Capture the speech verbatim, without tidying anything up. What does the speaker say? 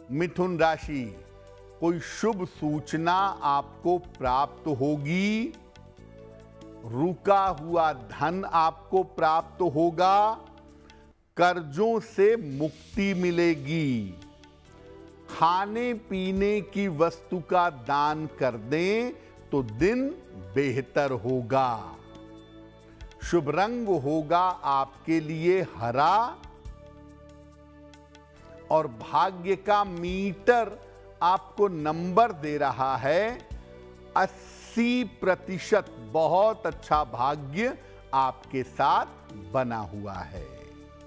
मिथुन राशि, कोई शुभ सूचना आपको प्राप्त होगी। रुका हुआ धन आपको प्राप्त होगा। कर्जों से मुक्ति मिलेगी। खाने पीने की वस्तु का दान कर दें तो दिन बेहतर होगा। शुभ रंग होगा आपके लिए हरा और भाग्य का मीटर आपको नंबर दे रहा है अस्सी प्रतिशत। बहुत अच्छा भाग्य आपके साथ बना हुआ है।